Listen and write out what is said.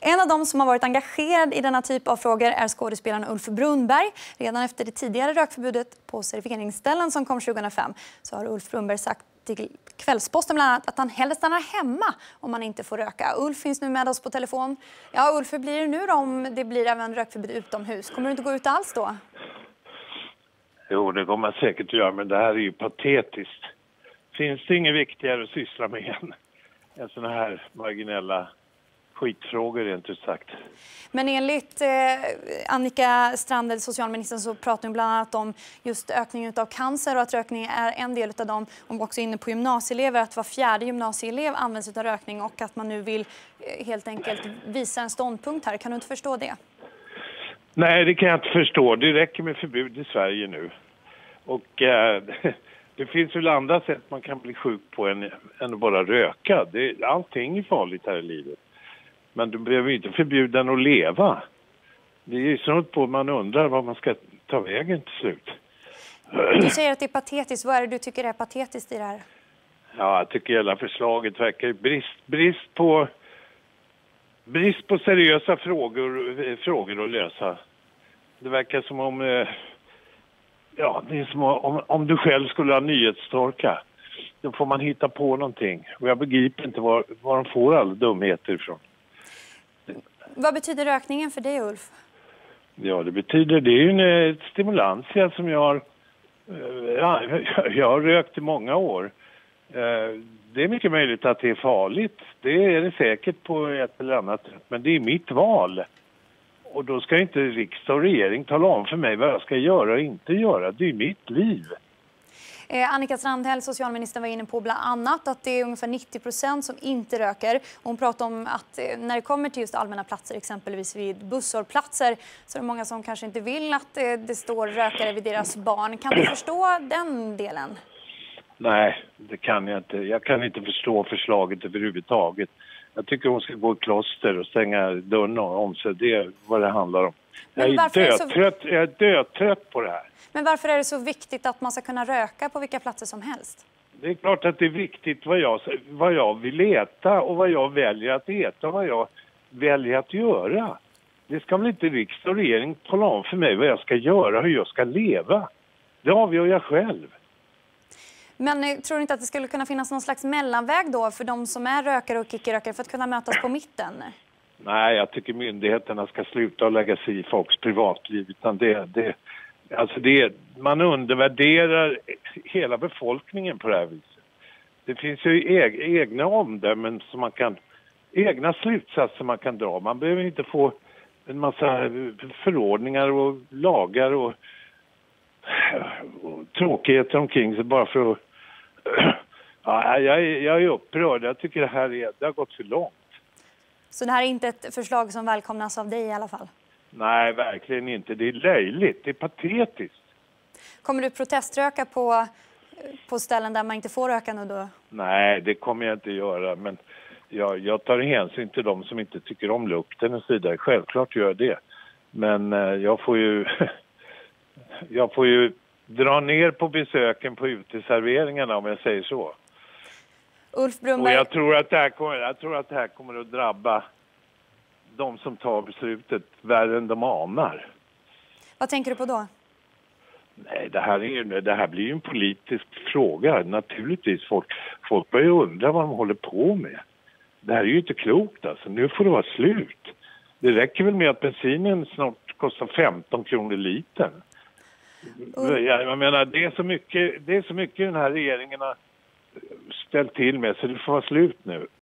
En av dem som har varit engagerad i denna typ av frågor är skådespelaren Ulf Brunnberg. Redan efter det tidigare rökförbudet på serveringsställen som kom 2005 så har Ulf Brunnberg sagt till Kvällsposten bland annat att han hellre stannar hemma om man inte får röka. Ulf finns nu med oss på telefon. Ja, Ulf, hur blir det nu då om det blir även rökförbud utomhus? Kommer du inte gå ut alls då? Jo, det kommer man säkert att göra, men det här är ju patetiskt. Finns det inget viktigare att syssla med än sådana här marginella skitfrågor rent ut sagt? Men enligt Annika Strandhäll, socialministern, så pratar hon bland annat om just ökningen av cancer och att rökning är en del av dem. Hon var också inne på gymnasieelever, att var fjärde gymnasieelev används av rökning och att man nu vill helt enkelt visa en ståndpunkt här. Kan du inte förstå det? Nej, det kan jag inte förstå. Det räcker med förbud i Sverige nu. Och det finns väl andra sätt man kan bli sjuk på än att bara röka. Allting är farligt här i livet. Men du behöver inte förbjuda den att leva. Det är ju sånt på man undrar vad man ska ta vägen till slut. Du säger att det är patetiskt. Vad är det du tycker är patetiskt i det här? Ja, jag tycker hela förslaget verkar brist på seriösa frågor att lösa. Det verkar som om det är som om du själv skulle ha nyhetstorka. Då får man hitta på någonting. Och jag begriper inte var de får alla dumheter ifrån. Vad betyder rökningen för dig, Ulf? Ja, det är ju en stimulantia som jag har rökt i många år. Det är mycket möjligt att det är farligt. Det är det säkert på ett eller annat sätt. Men det är mitt val. Och då ska inte riksdag och regering tala om för mig vad jag ska göra och inte göra. Det är mitt liv. Annika Strandhäll, socialministern, var inne på bland annat att det är ungefär 90% som inte röker. Hon pratar om att när det kommer till just allmänna platser, exempelvis vid busshållplatser, så är det många som kanske inte vill att det står rökare vid deras barn. Kan du förstå den delen? Nej, det kan jag inte. Jag kan inte förstå förslaget överhuvudtaget. Jag tycker hon ska gå i kloster och stänga dörren om sig. Det är vad det handlar om. Jag är dödtrött på det här. Men varför är det så viktigt att man ska kunna röka på vilka platser som helst? Det är klart att det är viktigt vad jag vill äta och vad jag väljer att äta och vad jag väljer att göra. Det ska väl inte riksdag och regering tala om för mig vad jag ska göra och hur jag ska leva. Det avgör jag själv. Men tror du inte att det skulle kunna finnas någon slags mellanväg då för de som är rökare och icke-rökare för att kunna mötas på mitten? Nej, jag tycker myndigheterna ska sluta och lägga sig i folks privatliv. Utan man undervärderar hela befolkningen på det här viset. Det finns ju egna omdömen som egna slutsatser man kan dra. Man behöver inte få en massa förordningar och lagar och tråkigheter omkring sig bara för att... Ja, jag är upprörd. Jag tycker det har gått för långt. Så det här är inte ett förslag som välkomnas av dig i alla fall? Nej, verkligen inte. Det är löjligt. Det är patetiskt. Kommer du proteströka på ställen där man inte får röka nu då? Nej, det kommer jag inte göra. Men jag tar hänsyn till de som inte tycker om lukten och så vidare. Självklart gör jag det. Men jag får ju dra ner på besöken på uteserveringarna om jag säger så. Ulf Brunnberg... Och jag tror att det här kommer att drabba de som tar beslutet värre än de anar. Vad tänker du på då? Nej, det här blir ju en politisk fråga. Naturligtvis, folk börjar undra vad de håller på med. Det här är ju inte klokt alltså. Nu får det vara slut. Det räcker väl med att bensinen snart kostar 15 kronor litern. Jag menar, det är så mycket den här regeringen har ställt till med så det får vara slut nu.